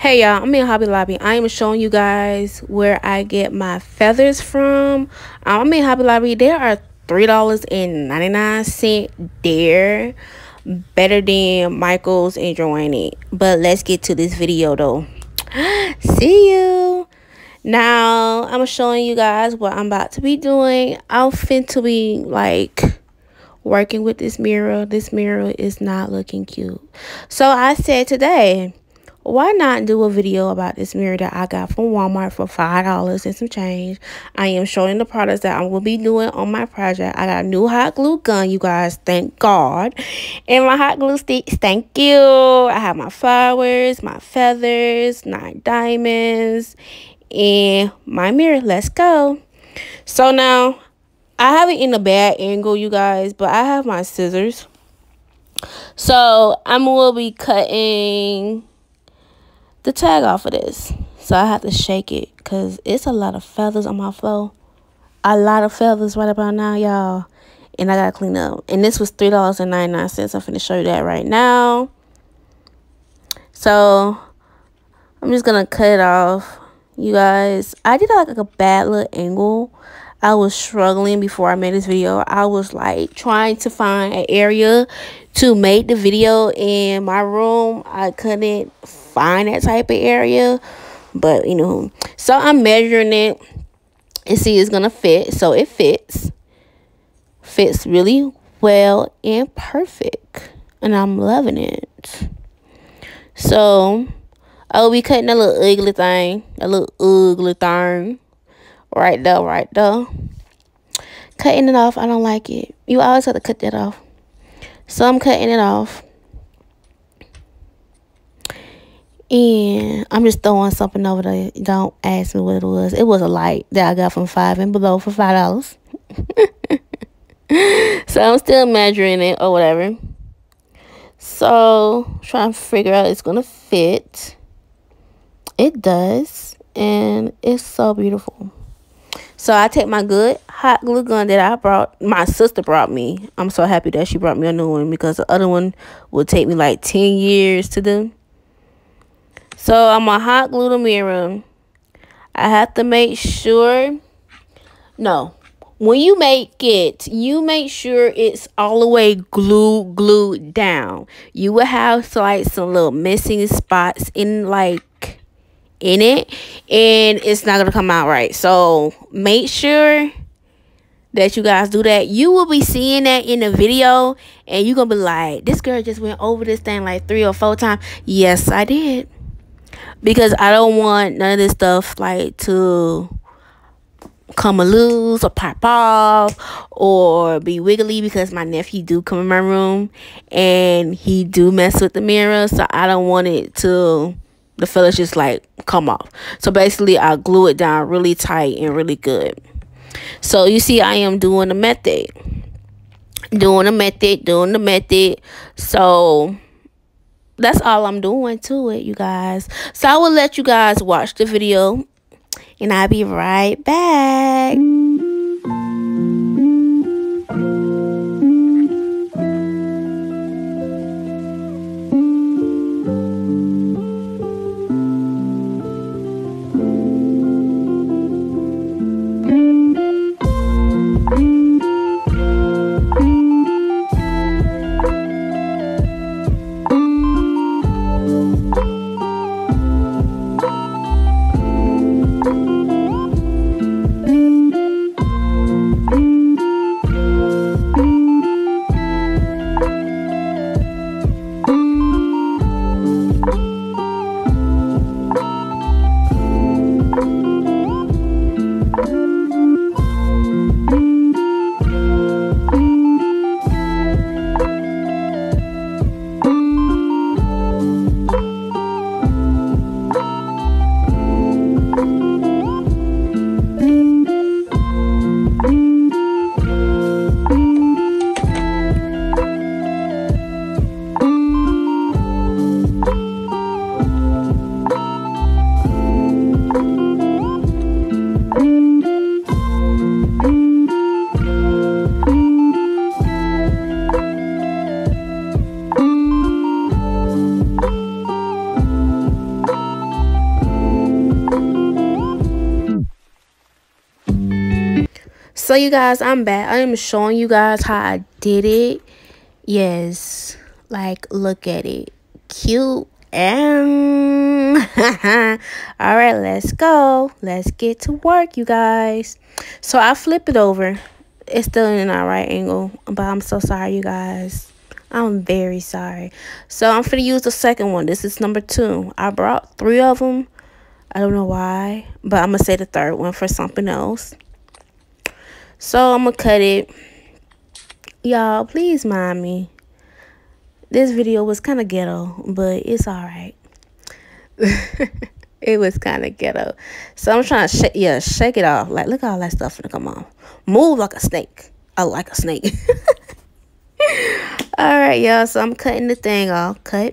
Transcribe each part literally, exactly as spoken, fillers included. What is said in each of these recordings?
Hey y'all, I'm in Hobby Lobby. I am showing you guys where I get my feathers from. Um, I'm in Hobby Lobby. There are three dollars and ninety-nine cents there. Better than Michael's and Joanne. But let's get to this video though. See you. Now, I'm showing you guys what I'm about to be doing. I'm finna be like working with this mirror. This mirror is not looking cute. So I said today, why not do a video about this mirror that I got from Walmart for five dollars and some change. I am showing the products that I will be doing on my project. I got a new hot glue gun, you guys, thank God. And my hot glue sticks, thank you. I have my flowers, my feathers, nine diamonds, and my mirror. Let's go. So now, I have it in a bad angle, you guys, but I have my scissors. So, I'm going to be cutting the tag off of this. So I have to shake it because it's a lot of feathers on my floor. A lot of feathers right about now, y'all. And I gotta clean up. And this was three dollars and ninety-nine cents. I'm finna show you that right now. So I'm just gonna cut it off. You guys, I did like a bad little angle. I was struggling before I made this video. I was like trying to find an area to make the video in my room. I couldn't find that type of area, but you know, so I'm measuring it and see it's gonna fit. So it fits fits really well and perfect, and I'm loving it. So I'll be cutting that little ugly thing, that little ugly thing right there, right there. Cutting it off. I don't like it. You always have to cut that off. So I'm cutting it off. And I'm just throwing something over there. Don't ask me what it was. It was a light that I got from Five and Below for five dollars. So I'm still measuring it or whatever. So trying to figure out it's going to fit. It does. And it's so beautiful. So I take my good hot glue gun that I brought, my sister brought me. I'm so happy that she brought me a new one because the other one would take me like ten years to do. So I'm going to hot glue the mirror. I have to make sure, no, when you make it, you make sure it's all the way glue, glued down. You will have like some little missing spots in like, in it, and it's not gonna come out right. So make sure that you guys do that. You will be seeing that in the video, and you're gonna be like, this girl just went over this thing like three or four times. Yes, I did, because I don't want none of this stuff like to come loose or pop off or be wiggly, because my nephew do come in my room and he do mess with the mirror. So I don't want it to, the fellas just like come off. So basically I glue it down really tight and really good. So you see I am doing the method. Doing the method, doing the method. So that's all I'm doing to it, you guys. So I will let you guys watch the video and I'll be right back. you guys, I'm back. I am showing you guys how I did it. Yes, like look at it, cute. And all right, let's go. Let's get to work, you guys. So I flip it over. It's still in our right angle, but I'm so sorry, you guys. I'm very sorry. So I'm gonna use the second one. This is number two. I brought three of them. I don't know why, but I'm gonna say the third one for something else. So I'm gonna cut it. Y'all, please mind me. This video was kind of ghetto, but it's all right. It was kind of ghetto. So I'm trying to shake, yeah, shake it off. Like, look at all that stuff gonna come on. Move like a snake. I like a snake. All right, y'all. So I'm cutting the thing off. Cut.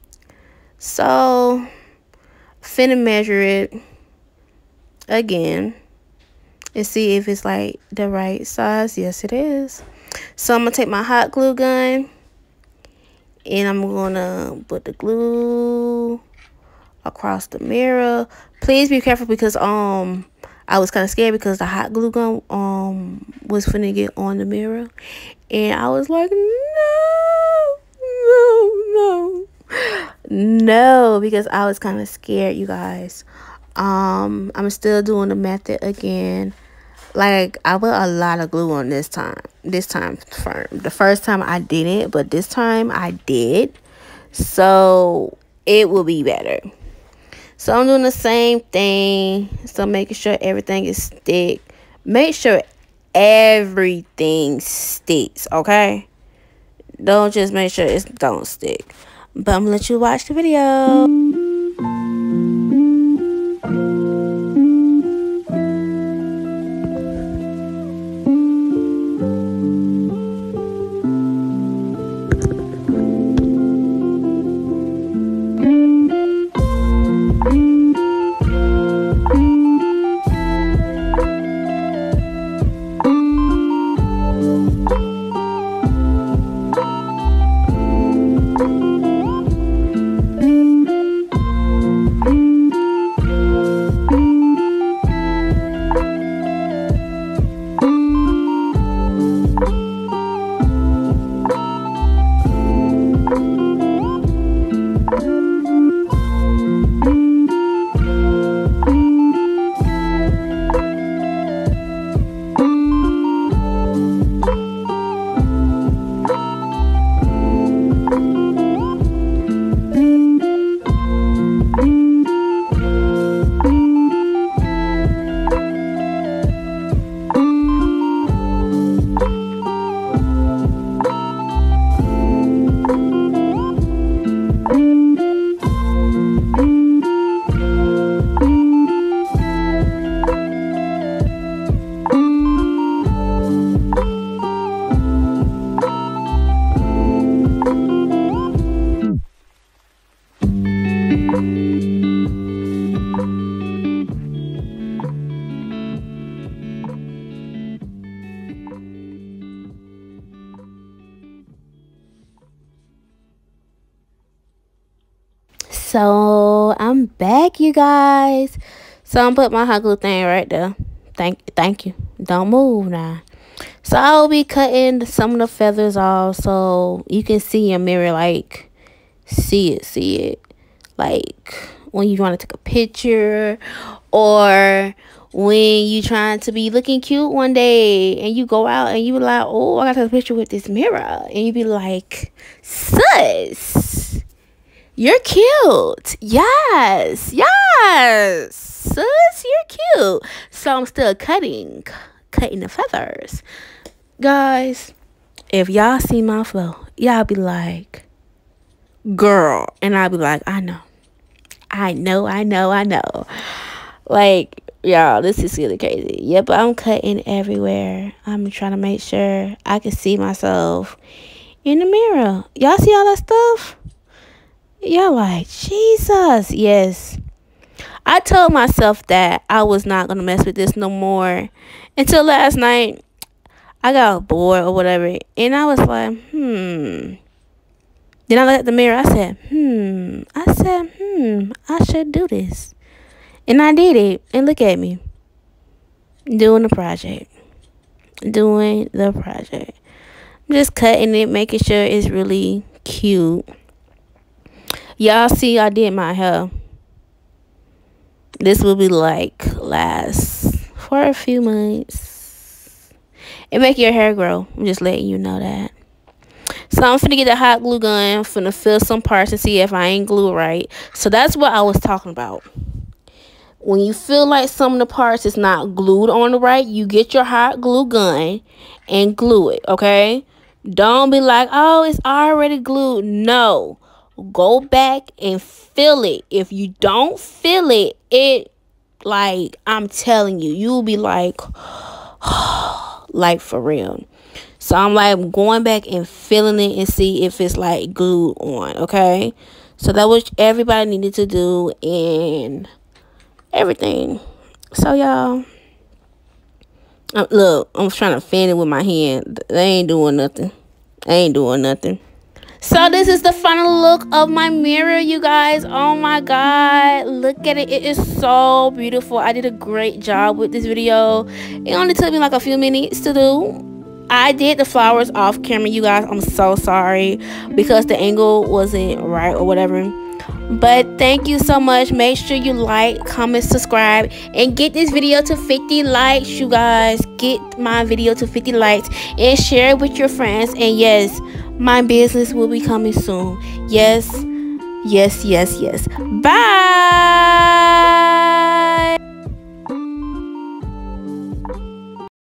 So, finna measure it again and see if it's like the right size. Yes, it is. So I'm gonna take my hot glue gun and I'm gonna put the glue across the mirror. Please be careful because um I was kind of scared because the hot glue gun um was finna get on the mirror, and I was like, no, no, no, no, because I was kind of scared, you guys. Um, I'm still doing the method again. Like, I put a lot of glue on this time. This time firm. The first time I didn't, but this time I did. So it will be better. So I'm doing the same thing. So making sure everything is stick. Make sure everything sticks, okay? Don't just make sure it don't stick. But I'm gonna let you watch the video. So I'm back, you guys. So I'm put my hot glue thing right there. Thank, thank you. Don't move now. So I'll be cutting some of the feathers off so you can see your mirror, like see it, see it. Like when you want to take a picture, or when you trying to be looking cute one day and you go out and you be like, oh, I got to take a picture with this mirror, and you be like, sus, you're cute. Yes. Yes. Sis, you're cute. So I'm still cutting. Cutting the feathers. Guys, if y'all see my flow, y'all be like, girl. And I'll be like, I know. I know, I know, I know. Like, y'all, this is really crazy. Yep, I'm cutting everywhere. I'm trying to make sure I can see myself in the mirror. Y'all see all that stuff? Y'all like, Jesus. Yes. I told myself that I was not going to mess with this no more until last night. I got bored or whatever. And I was like, hmm. Then I looked at the mirror. I said, hmm. I said, hmm. I should do this. And I did it. And look at me. Doing the project. doing the project. I'm just cutting it, making sure it's really cute. Y'all see I did my hair. This will be like last for a few months. It make your hair grow. I'm just letting you know that. So I'm finna get the hot glue gun. I'm finna fill some parts and see if I ain't glue right. So that's what I was talking about. When you feel like some of the parts is not glued on the right, you get your hot glue gun and glue it, okay? Don't be like, oh, it's already glued. No. Go back and feel it. If you don't feel it, it, like, I'm telling you, you'll be like, like, for real. So I'm, like, going back and feeling it and see if it's, like, glued on, okay? So that was everybody needed to do and everything. So, y'all, uh, look, I'm trying to fan it with my hand. They ain't doing nothing. They ain't doing nothing. So this is the final look of my mirror, you guys. Oh my god, look at it. It is so beautiful. I did a great job with this video. It only took me like a few minutes to do. I did the flowers off camera, you guys. I'm so sorry because the angle wasn't right or whatever. But thank you so much. Make sure you like, comment, subscribe, and get this video to fifty likes, you guys. Get my video to fifty likes and share it with your friends. And yes, my business will be coming soon. Yes, yes, yes, yes. Bye.